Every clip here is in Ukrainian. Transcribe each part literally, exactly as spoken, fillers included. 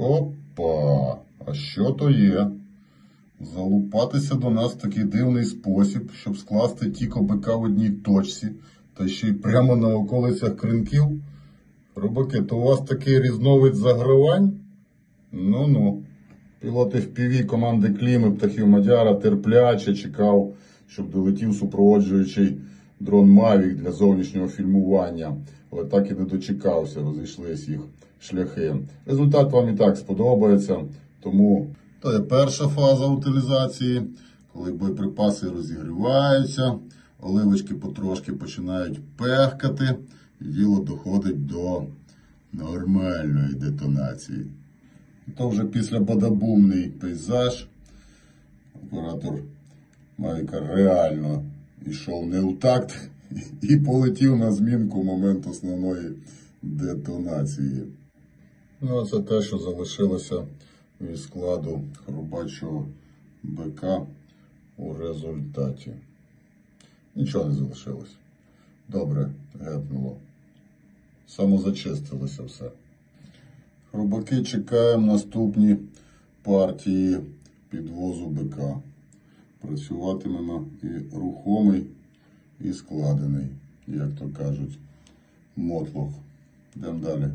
Опа! А що то є? Залупатися до нас в такий дивний спосіб, щоб скласти тіко бика в одній точці, та ще й прямо на околицях кринків. Рибаки, то у вас такий різновид загравань? Ну-ну. Пілот еф пі ві команди Кліми птахів Мадяра терпляче чекав, щоб долетів супроводжуючий дрон Мавік для зовнішнього фільмування. Але так і не дочекався, розійшлись їх шляхи. Результат вам і так сподобається, тому то є перша фаза утилізації, коли боєприпаси розігріваються, оливочки потрошки починають пехкати, і діло доходить до нормальної детонації. І то вже після бадабумний пейзаж. Оператор Мавіка реально йшов не у такт і полетів на змінку в момент основної детонації. Ну а це те, що залишилося від складу хробачого бика у результаті. Нічого не залишилось. Добре гепнуло. Самозачистилося все. Хробаки, чекаємо наступні партії підвозу бика. Працюватимемо і рухомий, і складений, як то кажуть, мотлох. Йдемо далі.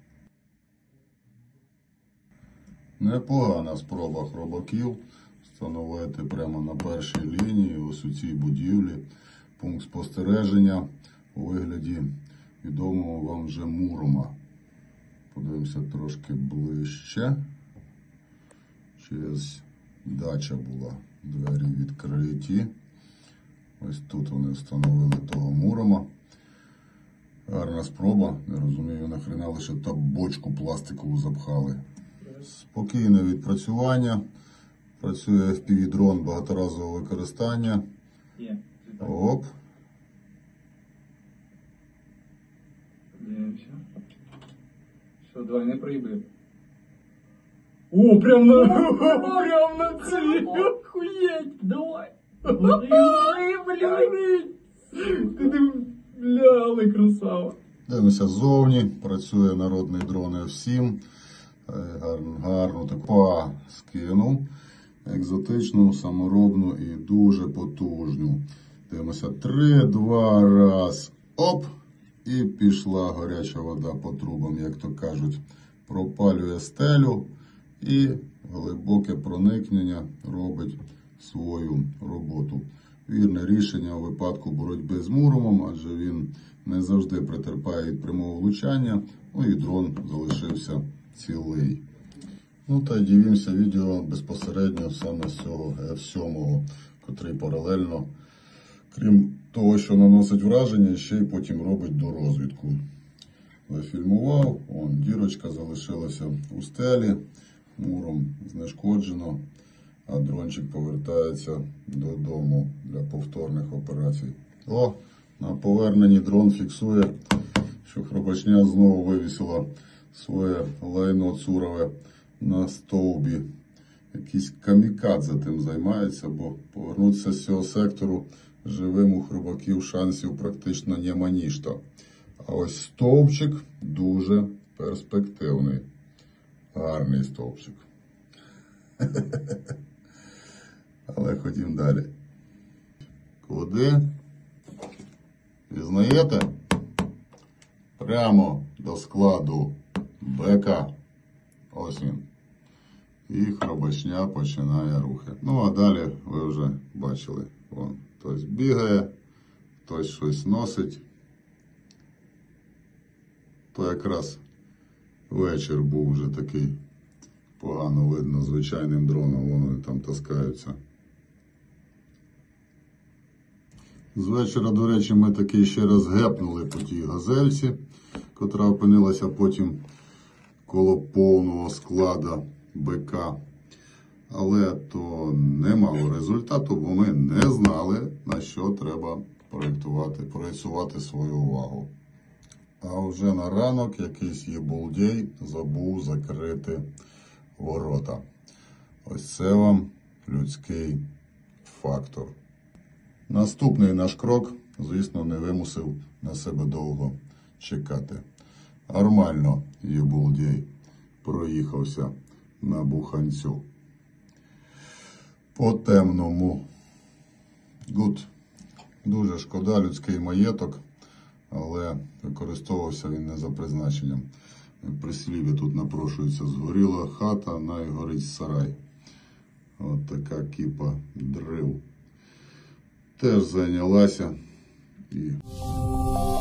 Непогана спроба хробаків встановити прямо на першій лінії, ось у цій будівлі, пункт спостереження у вигляді відомого вам вже Мурома. Подивимося трошки ближче. Через дача була, двері відкриті. Ось тут вони встановили того Мурома. Гарна спроба, не розумію, нахрена лише та бочку пластикову запхали. Спокійне відпрацювання. Працює еф пі ві-дрон багаторазового використання. Оп. Дивимося. Що, давай, не проїби. О, прям на... прям на цілі. Охуєть, давай. Блядь. Ти, бля, але красава. Дивимося ззовні. Працює народний дрон еф сім. Гарну, гарну таку скинув. Екзотичну, саморобну і дуже потужну. Дивимося. Три, два, раз. Оп! І пішла гаряча вода по трубам, як то кажуть. Пропалює стелю і глибоке проникнення робить свою роботу. Вірне рішення у випадку боротьби з Муромом, адже він не завжди претерпає від прямого влучання, ну і дрон залишився цілий. Ну та й дивимося відео безпосередньо саме з цього еф сім, котрий паралельно, крім того, що наносить враження, ще й потім робить дорозвідку. Зафільмував, вон дірочка залишилася у стелі, Муром знешкоджено, а дрончик повертається додому для повторних операцій. О, на поверненні дрон фіксує, що хробачня знову вивісила своє лайно цурове на стовбі. Якийсь камікадзе тим займається, бо повернутися з цього сектору живим у хробаків шансів практично нема ніщо. А ось стовпчик дуже перспективний. Гарний стовпчик. Але ходім далі. Куди? Пізнаєте? Прямо до складу бека. Ось він. І хробачня починає рухи. Ну, а далі ви вже бачили. Вон, хтось бігає, хтось щось носить. То якраз вечір був вже такий. Погано видно звичайним дроном, вони там таскаються. З вечора, до речі, ми таки ще раз гепнули по тій газельці, котра опинилася потім коло повного складу бика. Але то не мало результату, бо ми не знали, на що треба проєктувати, проєцувати свою увагу. А вже на ранок якийсь єбулдєй забув закрити ворота. Ось це вам людський фактор. Наступний наш крок, звісно, не вимусив на себе довго чекати. Нормально, єбулдєй. проїхався на буханцю. По темному. Гуд. Дуже шкода, людський маєток, але використовувався він не за призначенням. Прислів'я тут напрошується: згоріла хата, найгорить сарай. От така кіпа дрив. Теж зайнялася і